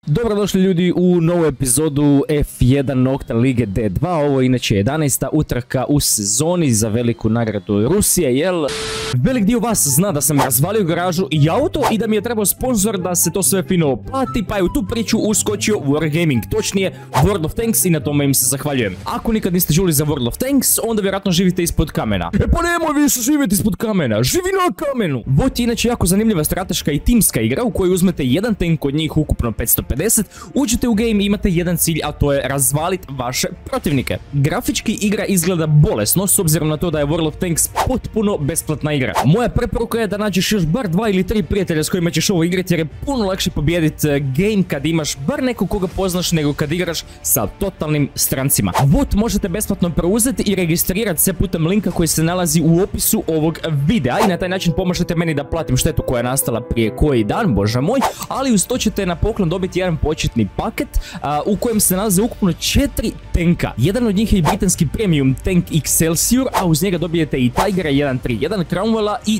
Dobrodošli ljudi u novu epizodu F1 Nokta Lige D2, ovo je inače 11. utrka u sezoni za veliku nagradu Rusije, jel? Velik dio vas zna da sam razvalio garažu i auto i da mi je trebao sponsor da se to sve fino plati, pa je u tu priču uskočio Wargaming, točnije World of Tanks, i na tome im se zahvaljujem. Ako nikad niste čuli za World of Tanks, onda vjerojatno živite ispod kamena. E pa nemoj više živjeti ispod kamena, živi na kamenu! Bot je inače jako zanimljiva strateška i timska igra u kojoj uzmete jedan tank, od njih ukupno 550, uđete u game i imate jedan cilj, a to je razvaliti vaše protivnike. Grafički igra izgleda bolesno, s obzirom na to da je World of Tanks potpuno besplatna igra. Moja preporuka je da nađeš još bar 2 ili 3 prijatelja s kojima ćeš ovo igrati, jer je puno lakše pobijediti game kad imaš bar nekog koga poznaš nego kad igraš sa totalnim strancima. Bot možete besplatno preuzeti i registrirati se putem linka koji se nalazi u opisu ovog videa i na taj način pomažete meni da platim štetu koja je nastala prije koji dan, bože moj, ali uz to ćete na poklon dobiti jedan početni paket u kojem se nalaze ukupno 4 tenka. Jedan od njih je i britanski premium tank Excelsior, a uz njega dobijete i Tigera 1.3.1, Cromwella i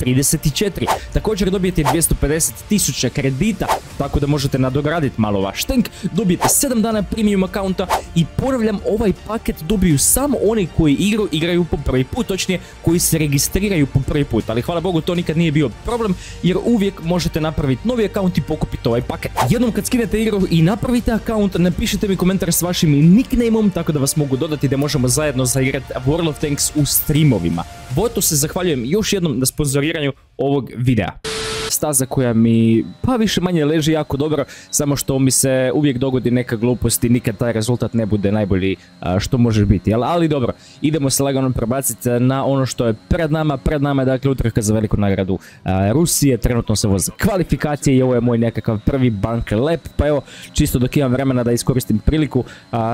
T-34. Također dobijete 250.000 kredita, tako da možete nadograditi malo vaš tank. Dobijete 7 dana premium akaunta i ponavljam, ovaj paket dobiju samo oni koji igraju po prvi put, točnije koji se registriraju po prvi put. Ali hvala Bogu, to nikad nije bio problem, jer uvijek možete napraviti novi akaunt i pokupiti ovaj paket. Jednom kad skinete igru i napravite akaunt, napišite mi komentar s vašim nicknameom, tako da vas mogu dodati da možemo zajedno zaigrati World of Tanks u streamovima. Botu se zahvaljujem još jednom na sponzoriranju ovog videa. Staza koja mi pa više manje leži jako dobro, samo što mi se uvijek dogodi neka glupost i nikad taj rezultat ne bude najbolji što može biti, ali dobro, idemo se lagano prebaciti na ono što je pred nama. Pred nama je dakle utrka za veliku nagradu Rusije, trenutno se voze kvalifikacije i ovo je moj nekakav prvi bunker lap, pa evo, čisto dok imam vremena da iskoristim priliku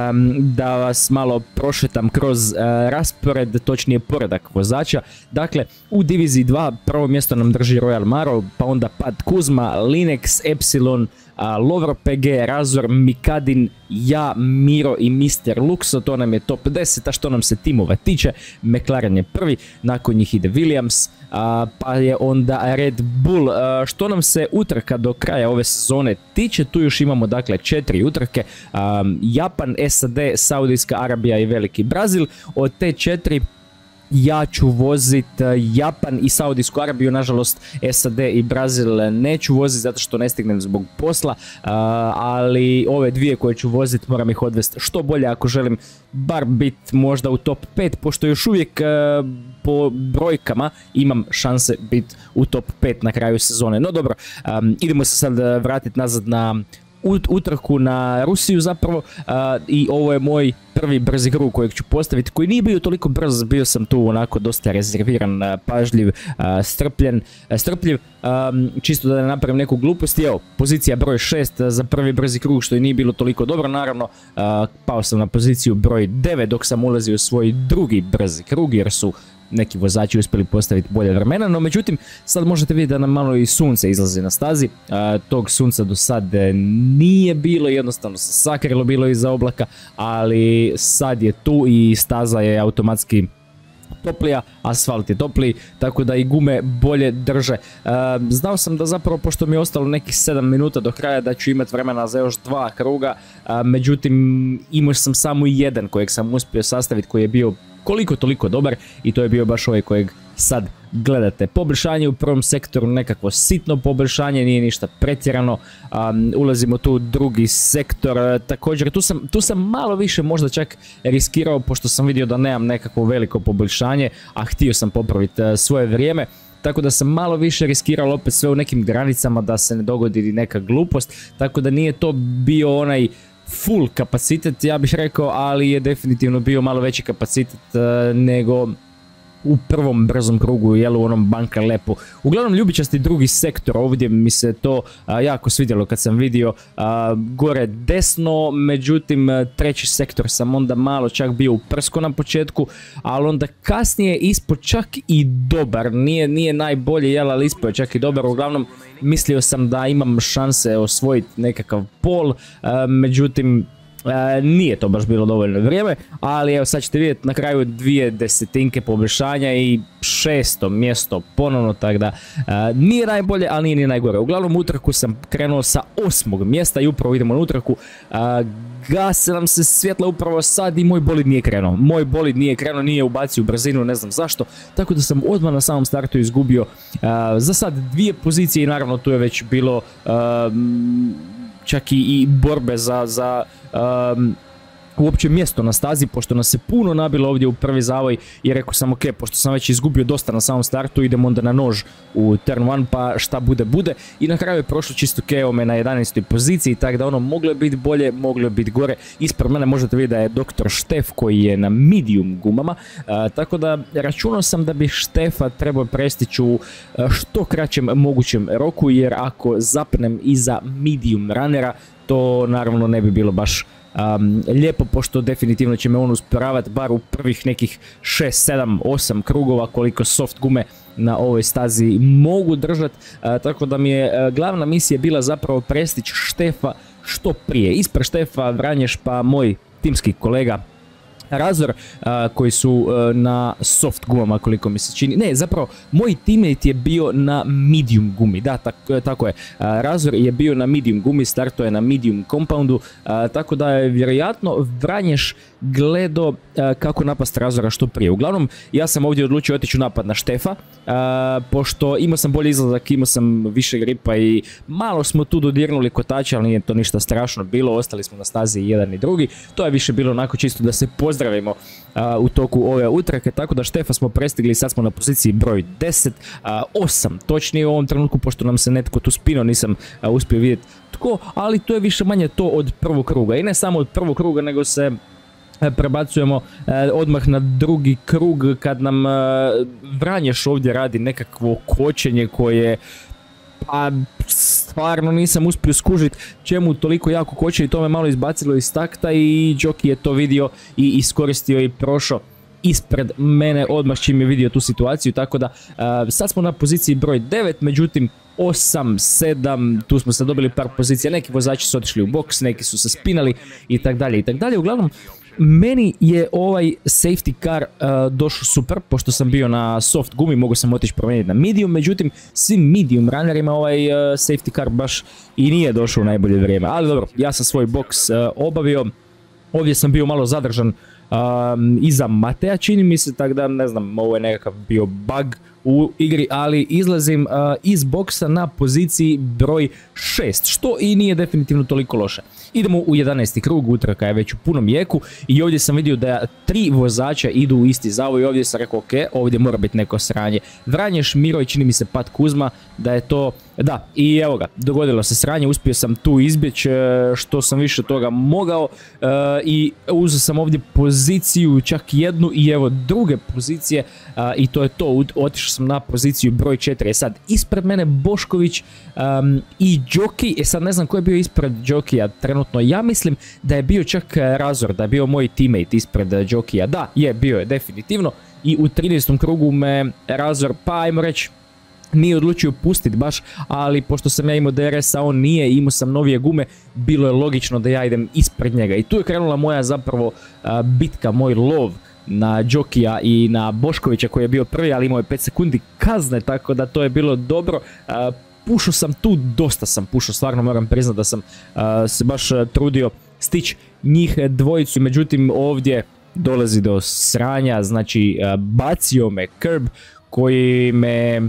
da vas malo prošetam kroz raspored, točnije poredak vozača. Dakle, u diviziji 2 prvo mjesto nam drži Royal Maro, pa onda Pat Kuzma, Linex, Epsilon, Lovro PG, Razor, Mikadin, ja, Miro i Mr. Luxo, to nam je top 10, a što nam se timova tiče, McLaren je prvi, nakon njih ide Williams, pa je onda Red Bull. Što nam se utrka do kraja ove sezone tiče, tu još imamo dakle 4 utrke, Japan, SAD, Saudijska Arabija i Veliki Brazil. Od te 4 ja ću vozit Japan i Saudijsku Arabiju, nažalost SAD i Brazil neću voziti zato što ne stignem zbog posla, ali ove dvije koje ću voziti moram ih odvesti što bolje ako želim bar biti možda u top 5, pošto još uvijek po brojkama imam šanse biti u top 5 na kraju sezone. No dobro, idemo se sad vratiti nazad na utrku na Rusiju zapravo, i ovo je moj prvi brzi krug kojeg ću postaviti, koji nije bio toliko brz, bio sam tu onako dosta rezerviran, pažljiv, strpljiv, čisto da ne napravim neku glupost. Evo, pozicija broj 6 za prvi brzi krug, što i nije bilo toliko dobro, naravno, pao sam na poziciju broj 9 dok sam ulazio u svoj drugi brzi krug, jer su neki vozači uspjeli postaviti bolje vremena, no međutim sad možete vidjeti da nam malo i sunce izlazi na stazi. Tog sunca do sad nije bilo, jednostavno se sakrilo bilo iza oblaka, ali sad je tu i staza je automatski toplija, asfalt je topliji, tako da i gume bolje drže. Znao sam da zapravo, pošto mi je ostalo nekih 7 minuta do kraja, da ću imati vremena za još 2 kruga, međutim imao sam samo jedan kojeg sam uspio sastaviti, koji je bio koliko toliko dobar, i to je bio baš ovaj kojeg sad gledate. Poboljšanje u prvom sektoru, nekakvo sitno poboljšanje, nije ništa pretjerano. Ulazimo tu u drugi sektor, također tu sam malo više možda čak riskirao, pošto sam vidio da nemam nekakvo veliko poboljšanje, a htio sam popraviti svoje vrijeme, tako da sam malo više riskirao, opet sve u nekim granicama da se ne dogodi neka glupost, tako da nije to bio onaj full kapacitet, ja bih rekao, ali je definitivno bio malo veći kapacitet nego u prvom brzom krugu, jel, u onom bunker lapu. Uglavnom ljubičasti drugi sektor, ovdje mi se to jako svidjelo kad sam vidio gore desno, međutim treći sektor sam onda malo čak bio uprsko na početku, ali onda kasnije ispod čak i dobar, nije najbolje, jel, ali ispod je čak i dobar. Uglavnom mislio sam da imam šanse osvojiti nekakav pol, međutim Nije to baš bilo dovoljno vrijeme, ali evo sad ćete vidjeti na kraju 2 desetinke poboljšanja i 6. mjesto ponovno, tako da nije najbolje, ali nije ni najgore. Uglavnom utrku sam krenuo sa 8. mjesta i upravo idemo na utrku. Gase nam se svjetla upravo sad i moj bolid nije krenuo. Moj bolid nije krenuo, nije ubacio brzinu, ne znam zašto, tako da sam odmah na samom startu izgubio za sad 2 pozicije i naravno tu je već bilo čak i borbe za uopće mjesto na stazi, pošto nas se puno nabilo ovdje u prvi zavoj i rekao sam ok, pošto sam već izgubio dosta na samom startu, idemo onda na nož u turn 1 pa šta bude bude, i na kraju je prošlo čisto ok, me na 11. poziciji, tako da ono moglo je biti bolje, moglo je biti gore. Ispred mene možete vidjeti da je Dr. Štef koji je na medium gumama, tako da računao sam da bi Štefa trebao prestići u što kraćem mogućem roku, jer ako zapnem iza medium runnera to naravno ne bi bilo baš lijepo, pošto definitivno će me on usporavati bar u prvih nekih 6, 7, 8 krugova koliko soft gume na ovoj stazi mogu držati, tako da mi je glavna misija bila zapravo prestići Štefa što prije. Ispred Štefa Vranješ pa moj timski kolega Razor, koji su na soft gumama koliko mi se čini. Ne, zapravo moj teammate je bio na medium gumi, da, tako je. Razor je bio na medium gumi, starto je na medium compoundu, tako da je vjerojatno Vranješ gledao kako napast Razora što prije. Uglavnom, ja sam ovdje odlučio otići u napad na Štefa, pošto imao sam bolji izlazak, imao sam više gripa i malo smo tu dodirnuli kotača, ali nije to ništa strašno bilo, ostali smo na stazi jedan i drugi. To je više bilo onako čisto da se pozdravimo u toku ove utrke, tako da Štefa smo prestigli i sad smo na poziciji broj 10, 8 točnije u ovom trenutku, pošto nam se netko tu spino, nisam uspio vidjeti tko, ali to je više manje to od prvog kruga, i ne samo od prvog kruga, nego se prebacujemo odmah na drugi krug kad nam Vranješ ovdje radi nekakvo kočenje koje, pa stvarno nisam uspio skužiti čemu toliko jako koče, i to me malo izbacilo iz takta i Jockey je to vidio i iskoristio i prošao ispred mene odmah čim je vidio tu situaciju, tako da sad smo na poziciji broj 9, međutim 8, 7, tu smo sad dobili par pozicija, neki vozači su otišli u boks, neki su se spinali i tak dalje. Uglavnom, meni je ovaj safety car došao super, pošto sam bio na soft gumi, mogu sam otići promijeniti na medium, međutim svim medium runnerima ovaj safety car baš i nije došao u najbolje vrijeme, ali dobro, ja sam svoj boks obavio, ovdje sam bio malo zadržan iza Mateja, čini mi se, tako da ne znam, ovo je nekakav bio bug u igri, ali izlazim iz boksa na poziciji broj 6, što i nije definitivno toliko loše. Idemo u 11. krug, utrka je već u punom jeku i ovdje sam vidio da 3 vozača idu u isti zavoj i ovdje sam rekao ok, ovdje mora biti neko sranje. Vranješ, Miro i čini mi se Pat Kuzma, da je to, da, i evo ga, dogodilo se sranje, uspio sam tu izbjeći što sam više toga mogao i uzeo sam ovdje poziciju čak jednu i evo druge pozicije i to je to, otišao sam na poziciju broj 4, sad ispred mene Bošković i Jockey, sad ne znam ko je bio ispred Jockey-a trenutno, ja mislim da je bio čak Razor, da je bio moj teammate ispred Jockey-a, da, bio je definitivno, i u 13. krugu me Razor, pa ajmo reći, nije odlučio pustiti baš, ali pošto sam ja imao DRS, a on nije, imao sam novije gume, bilo je logično da ja idem ispred njega i tu je krenula moja zapravo bitka, moj lov na Jockey-a i na Boškovića koji je bio prvi, ali imao je 5 sekundi kazne, tako da to je bilo dobro. Pušao sam tu, dosta sam pušao, stvarno moram priznati da sam se baš trudio stići njih dvojicu, međutim ovdje dolazi do sranja, znači bacio me curb koji me,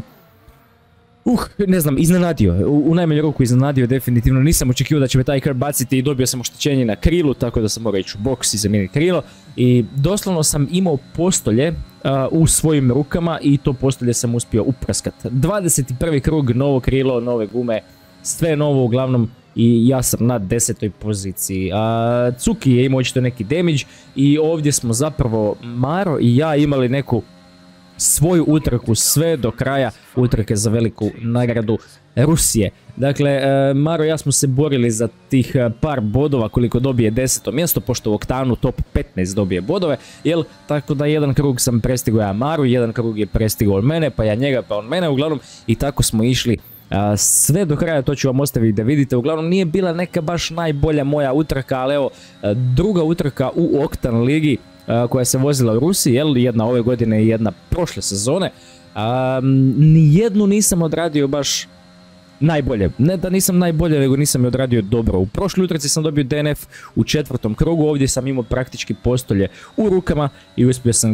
ne znam, iznenadio, u najmanju ruku iznenadio definitivno, nisam očekivao da će me taj curb baciti i dobio sam oštećenje na krilu, tako da sam morao ići u boks i zamijeniti krilo i doslovno sam imao postolje u svojim rukama i to postolje sam uspio uprskati. 21. krug, novo krilo, nove gume, sve novo uglavnom i ja sam na 10. poziciji. Cuki je imao očito neki damage i ovdje smo zapravo Maro i ja imali neku svoju utrku sve do kraja utrke za veliku nagradu Rusije. Dakle, Maro i ja smo se borili za tih par bodova koliko dobije 10. mjesto, pošto u Oktanu top 15 dobije bodove, jel? Tako da jedan krug sam prestigao ja Maru, jedan krug je prestigao mene, pa ja njega, pa on mene, uglavnom i tako smo išli Sve do kraja to ću vam ostaviti da vidite. Uglavnom nije bila neka baš najbolja moja utrka, ali evo druga utrka u Oktan ligi koja se vozila u Rusiji, jedna ove godine i jedna prošle sezone. Nijednu nisam odradio baš najbolje. Ne da nisam najbolje, nego nisam je odradio dobro. U prošloj utrci sam dobio DNF u 4. krugu, ovdje sam imao praktički postolje u rukama i uspio sam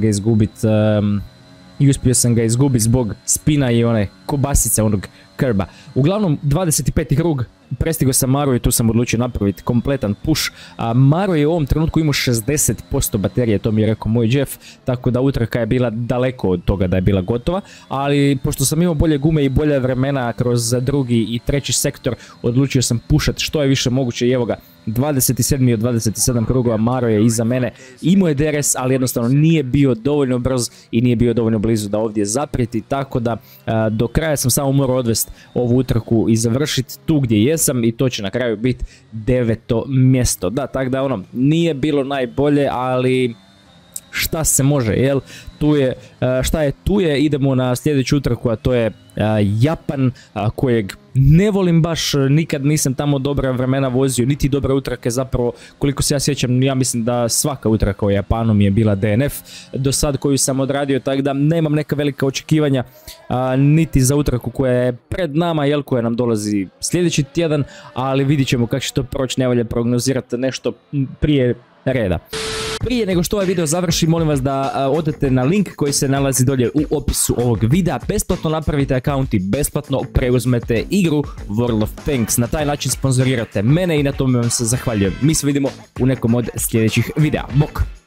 ga izgubiti zbog spina i one kobasice onog krba. Uglavnom, 25. krug, prestigao sam Maru i tu sam odlučio napraviti kompletan push. Maro je u ovom trenutku imao 60% baterije, to mi je rekao moj Jeff, tako da utrka je bila daleko od toga da je bila gotova, ali pošto sam imao bolje gume i bolje vremena kroz drugi i treći sektor, odlučio sam pušati što je više moguće i evo ga, 27. od 27 krugova Maro je iza mene, imao je DRS, ali jednostavno nije bio dovoljno brz i nije bio dovoljno blizu da ovdje zaprijeti, tako da do kraja sam samo morao odvesti ovu utrku i završiti tu gdje jesam i to će na kraju biti 9. mjesto. Da, tako da ono, nije bilo najbolje, ali šta se može, jel? Tu je, šta je tu je, idemo na sljedeću utrku, a to je Japan, kojeg ne volim baš, nikad nisam tamo dobra vremena vozio, niti dobre utrke, zapravo koliko se ja sjećam, ja mislim da svaka utrka u Japanu mi je bila DNF do sad koju sam odradio, tako da nemam neka velika očekivanja niti za utrku koja je pred nama, jel, koja nam dolazi sljedeći tjedan, ali vidit ćemo kako će to proći, ne valja prognozirati nešto prije reda. Prije nego što ovaj video završi, molim vas da odete na link koji se nalazi dolje u opisu ovog videa, besplatno napravite account i besplatno preuzmete igru World of Tanks. Na taj način sponzorirate mene i na tome vam se zahvaljujem. Mi se vidimo u nekom od sljedećih videa. Bok!